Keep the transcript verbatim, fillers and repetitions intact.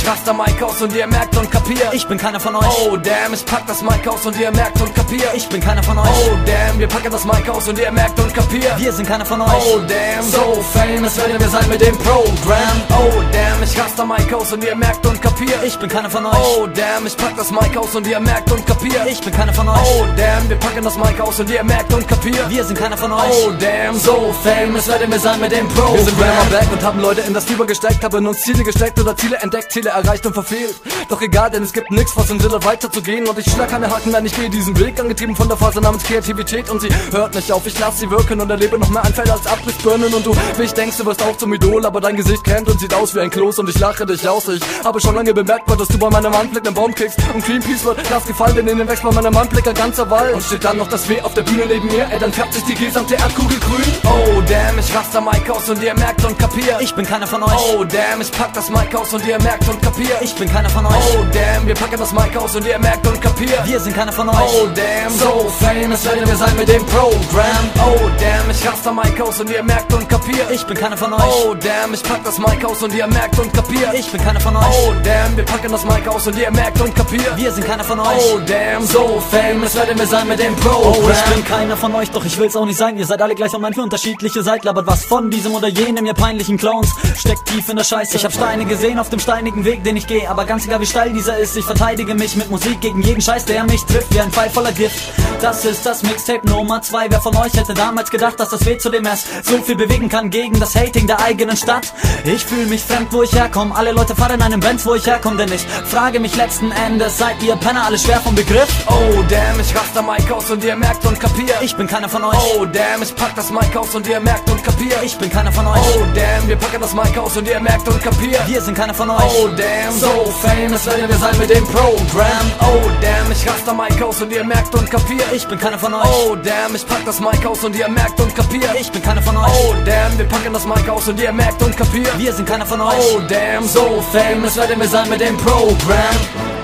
rast am Mic aus und ihr merkt und kapiert, ich bin keiner von euch. Oh damn, ich pack das Mic aus und ihr merkt und kapiert, ich bin keiner von euch. Oh damn, wir packen das Mic aus und ihr merkt und kapiert, wir sind keiner von euch. Oh damn, so famous werden wir sein mit dem Programm. Oh damn, ich rast am Mic aus und ihr merkt und kapiert, ich bin keiner von euch. Oh damn, ich pack das Mic aus und ihr merkt und kapiert, ich bin keiner von euch. Oh damn, wir packen das Mic aus und ihr merkt und kapiert, wir sind keiner von euch. Oh damn, so famous werden wir sein mit dem Programm. Wir sind wieder mal back und haben Leute in das Fieber gesteckt, haben uns Ziele gesteckt oder Ziele entdeckt, Ziele erreicht und verfehlt. Doch egal, denn es gibt nichts, was uns hindert weiterzugehen. Und ich schlag keine Haken, nein, ich gehe diesen Weg, angetrieben von der Phase namens Kreativität. Und sie hört nicht auf, ich lass sie wirken und erlebe noch mehr Anfälle als Abrissbirnen. Und du, wie ich denkst, du wirst auch zum Idol, aber dein Gesicht kennt und sieht aus wie ein Kloß und ich lache dich aus. Ich habe schon lange bemerkt, dass du bei meinem Anblick einen Baum kriegst und Greenpeace wird lass gefallen, denn in den wächst bei meinem Anblick ein ganzer Wald. Und steht dann noch das W auf der Bühne neben mir, ey, dann färbt sich die gesamte Erdkugel grün. Oh damn, ich rast am Mic aus und ihr merkt und kapiert, ich bin keiner von euch. Oh damn, ich pack das Mic aus und ihr merkt und kapiert, ich bin keiner von euch. Oh damn, wir packen das Mic aus und ihr merkt und kapiert, wir sind keiner von euch. Oh damn, so famous werden wir sein mit dem Programm. Oh damn, ich rast am Mic aus und ihr merkt und kapiert, ich bin keiner von euch. Oh damn, ich pack das Mic aus und ihr merkt und kapiert, ich bin keiner von euch. Oh damn, wir packen das Mic aus und ihr merkt und kapiert, wir sind keiner von euch. Oh damn, so famous werden wir sein mit dem Programm. Oh, ich bin keiner von euch, doch ich will's auch nicht sein. Ihr seid alle gleich und meint für unterschiedliche seid. Labert was von diesem oder jenem, ihr peinlichen Clowns. Steckt tief in der Scheiße. Ich hab Steine gesehen auf dem steinigen Weg, den ich gehe. Aber ganz egal wie steil dieser ist, ich verteidige mich mit Musik gegen jeden Scheiß, der mich trifft, wie ein Pfeil voller Gift. Das ist das Mixtape Nummer zwei. Wer von euch hätte damals gedacht, dass das W zudem erst so viel bewegen kann gegen das Hating der eigenen Stadt? Ich fühle mich fremd, wo ich herkomme. Alle Leute fahren in einem Benz, wo ich herkomme, denn ich frage mich letzten Endes, seid ihr Penner alle schwer vom Begriff? Oh damn, ich rast am Mic aus und ihr merkt und kapiert, ich bin keiner von euch. Oh damn, ich pack das Mic aus und ihr merkt und kapiert, ich bin keiner von euch. Oh damn, wir packen das Mic aus und ihr merkt und kapiert, wir sind keiner von euch. Oh damn, so famous werden wir sein mit dem Programm. Oh damn, ich rast am Mic aus und ihr merkt und kapiert, ich bin keiner von euch. Oh damn, ich pack das Mic aus und ihr merkt und kapiert, ich bin keiner von euch. Oh damn, wir packen das Mic aus und ihr merkt und kapiert, wir sind keiner von euch. Oh damn, so famous werden wir sein mit dem Programm.